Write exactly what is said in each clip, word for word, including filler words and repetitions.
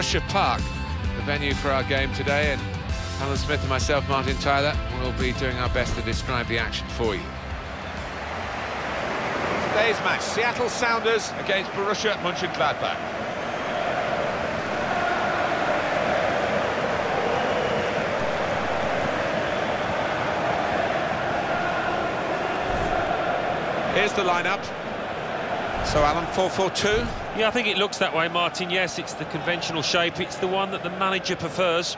Borussia Park, the venue for our game today, and Alan Smith and myself, Martin Tyler, will be doing our best to describe the action for you. Today's match, Seattle Sounders against Borussia Mönchengladbach. Here's the lineup. So, Alan, four four two? Yeah, I think it looks that way, Martin. Yes, it's the conventional shape. It's the one that the manager prefers.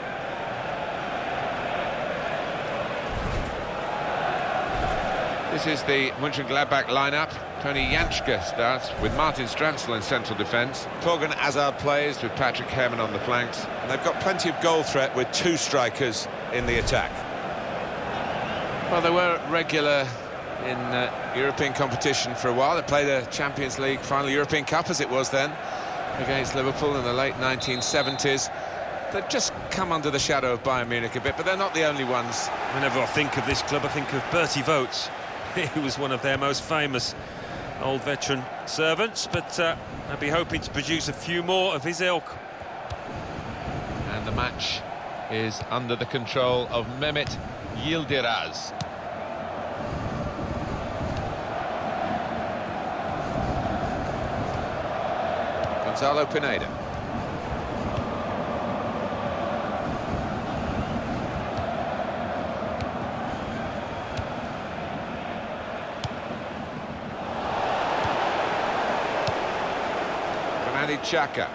This is the Mönchengladbach lineup. Tony Janschke starts with Martin Stranzl in central defence. Torgan Hazard plays with Patrick Herrmann on the flanks. And they've got plenty of goal threat with two strikers in the attack. Well, they were regular in uh, European competition for a while. They played a Champions League final, European Cup as it was then, against Liverpool in the late nineteen seventies. They've just come under the shadow of Bayern Munich a bit, but they're not the only ones. Whenever I think of this club, I think of Bertie Vogts. He was one of their most famous old veteran servants, but uh, I'd be hoping to produce a few more of his ilk. And the match is under the control of Mehmet Yildiraz. Gonzalo Pineda. Granit Xhaka.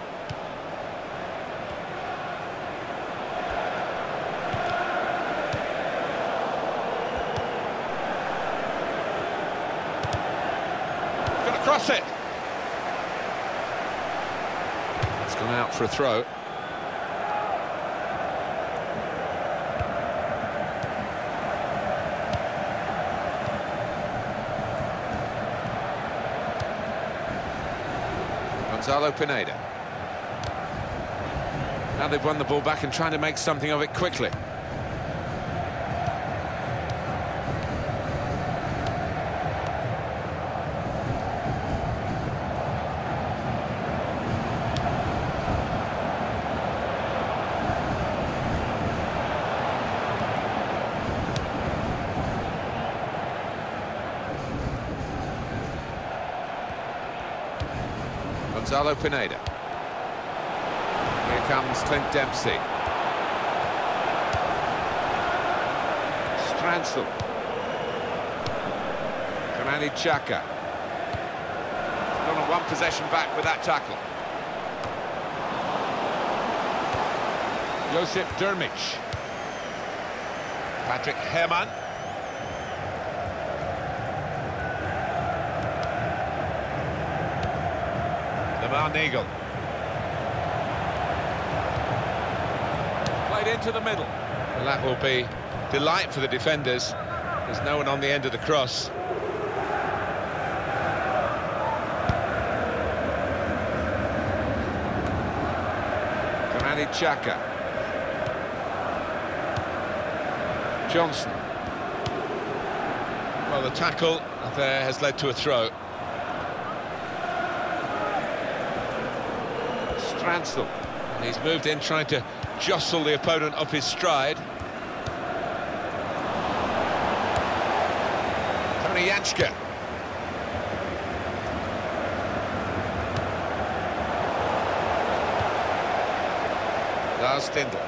Gonna cross it. It's gone out for a throw. Gonzalo Pineda. Now they've won the ball back and trying to make something of it quickly. Gonzalo Pineda. Here comes Clint Dempsey. Stranzl. Granit Xhaka. Gone on one possession back with that tackle. Josip Drmic. Patrick Herrmann. Lemar Negel. Played into the middle. Well, that will be delight for the defenders. There's no one on the end of the cross. Granit Xhaka. Johnson. Well, the tackle there has led to a throw. Stranzl. And he's moved in trying to jostle the opponent off his stride. Tony Janschke. Lars Stindl.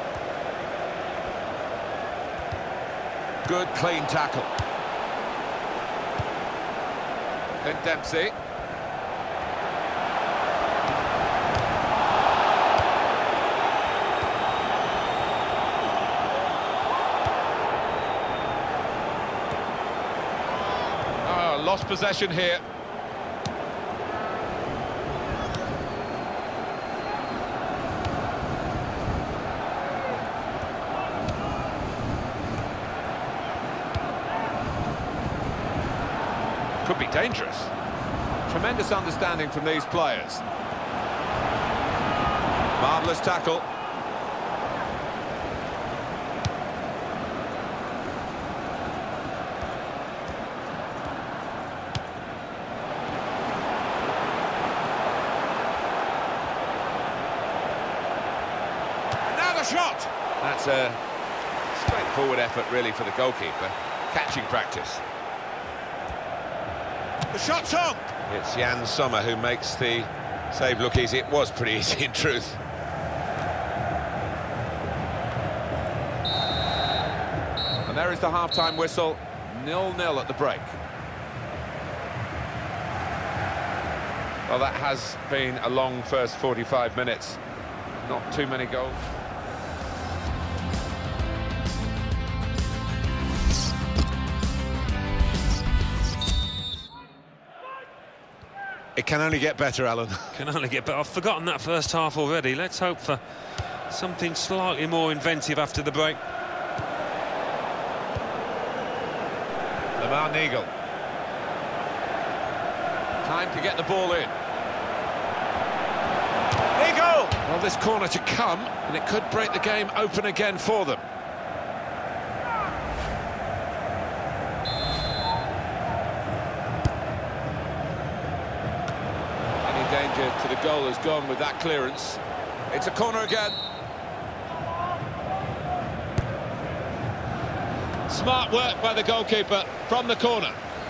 Good, clean tackle. Clint Dempsey. Oh, lost possession here. Could be dangerous. Tremendous understanding from these players. Marvellous tackle. shot! That's a straightforward effort, really, for the goalkeeper. Catching practice. The shot's on! It's Jan Sommer who makes the save look easy. It was pretty easy, in truth. And there is the half-time whistle. nil nil at the break. Well, that has been a long first forty-five minutes. Not too many goals. It can only get better, Alan. Can only get better. I've forgotten that first half already. Let's hope for something slightly more inventive after the break. Lamar Neagle. Time to get the ball in. Neagle! Well, this corner to come, and it could break the game open again for them. Danger to the goal has gone with that clearance. It's a corner again. Smart work by the goalkeeper from the corner.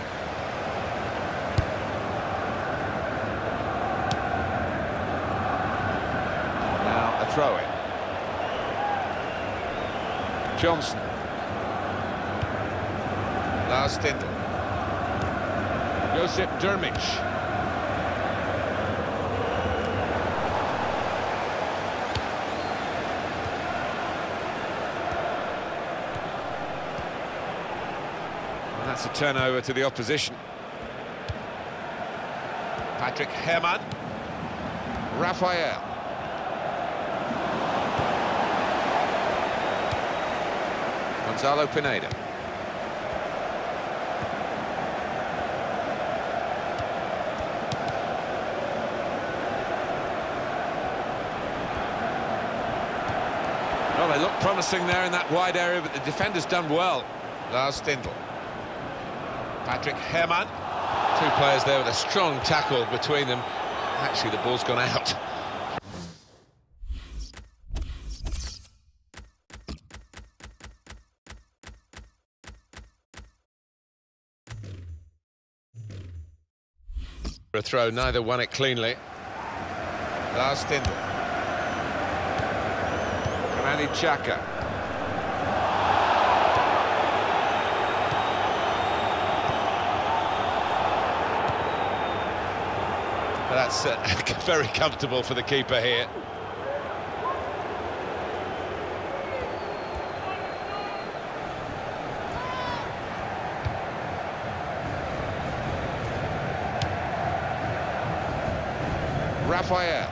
Now a throw-in. Johnson. Lars Stindl. Josip Drmic. That's a turnover to the opposition. Patrick Herrmann. Raphael. Gonzalo Pineda. Well, they look promising there in that wide area, but the defender's done well. Lars Stindl. Patrick Herrmann. Two players there with a strong tackle between them. Actually, the ball's gone out. A throw, neither won it cleanly. Lars Stindl. Granit Xhaka. That's uh, very comfortable for the keeper here. Raphael.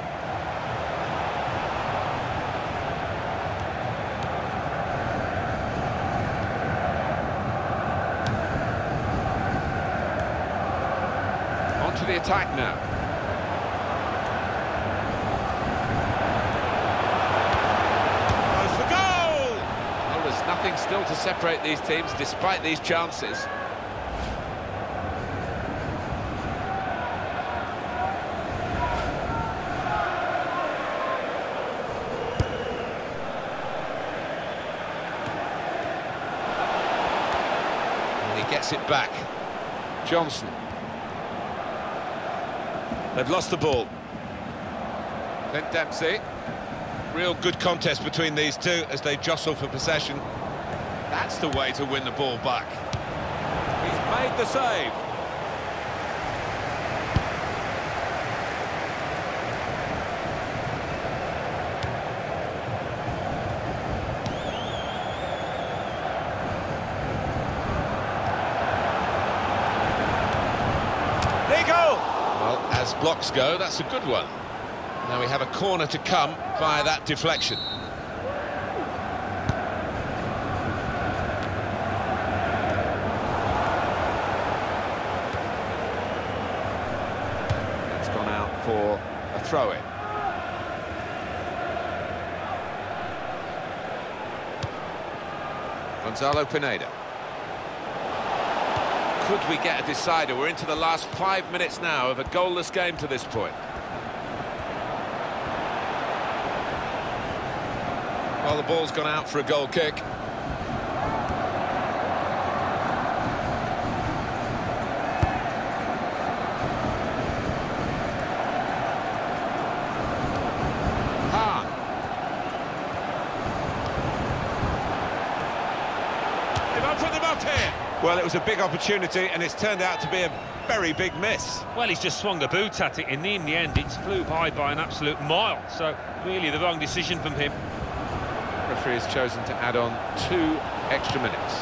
On to the attack now. Nothing still to separate these teams despite these chances. And he gets it back. Johnson. They've lost the ball. Clint Dempsey. Real good contest between these two as they jostle for possession. That's the way to win the ball back. He's made the save. Neagle! Well, as blocks go, that's a good one. Now we have a corner to come via that deflection. It's gone out for a throw-in. Gonzalo Pineda. Could we get a decider? We're into the last five minutes now of a goalless game to this point. Well, the ball's gone out for a goal kick. Hahn. They've opened them up here. Well, it was a big opportunity, and it's turned out to be a very big miss. Well, he's just swung a boot at it. In the, in the end, it flew by by an absolute mile. So, really, the wrong decision from him. The referee has chosen to add on two extra minutes.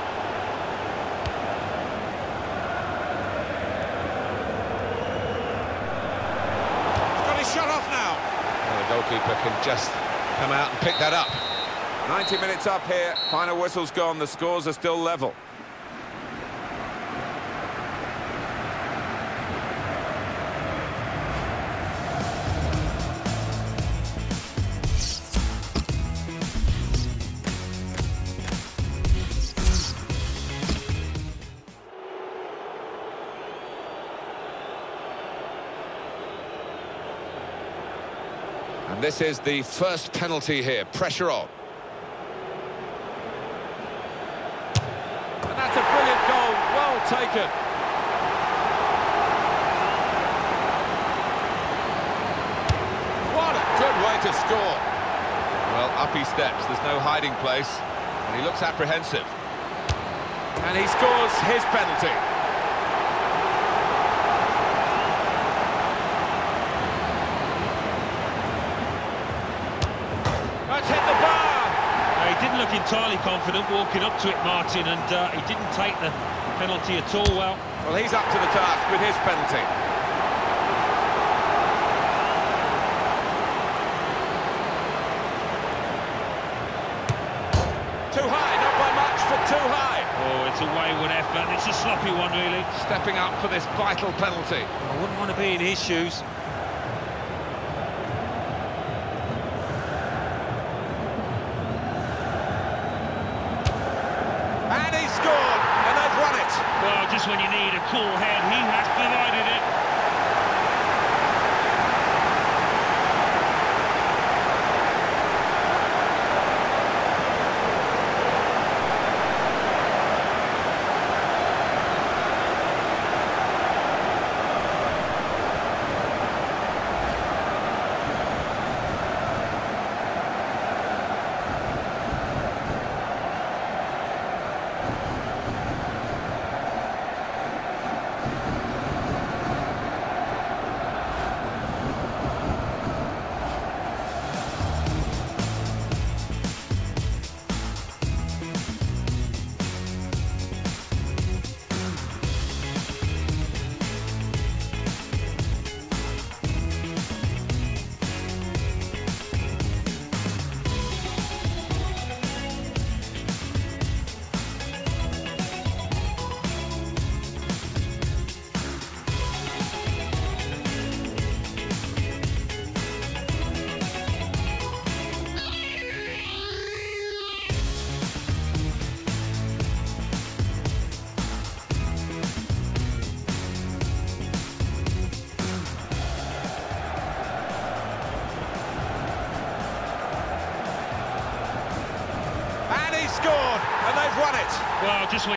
He's got his shot off now. Well, the goalkeeper can just come out and pick that up. ninety minutes up here, final whistle's gone, the scores are still level. And this is the first penalty here, pressure on. And that's a brilliant goal, well taken. What a good way to score. Well, up he steps, there's no hiding place, and he looks apprehensive. And he scores his penalty. That's hit the bar! Uh, he didn't look entirely confident walking up to it, Martin, and uh, he didn't take the penalty at all well. Well, he's up to the task with his penalty. Too high, not by much, but too high. Oh, it's a wayward effort. It's a sloppy one, really. Stepping up for this vital penalty. I wouldn't want to be in his shoes. And he scored, and they've won it. Well, just when you need a cool head, he has provided it. And he scored, and they've won it. Well, just when